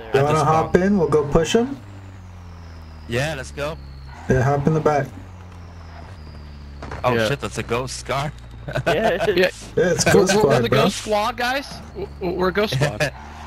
You wanna hop in? We'll go push him? Yeah, let's go. Yeah, hop in the back. Oh shit, that's a ghost Scar. Yeah. Yeah, it's Ghost Squad, We're the bro. Ghost Squad, guys. We're a Ghost Squad.